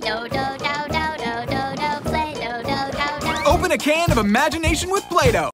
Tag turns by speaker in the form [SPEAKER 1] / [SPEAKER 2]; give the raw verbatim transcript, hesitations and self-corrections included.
[SPEAKER 1] Play-Doh, doh, dow, dow, dow, dow, dow, Play-Doh, dow, dow, dow.
[SPEAKER 2] Open a can of imagination with Play-Doh.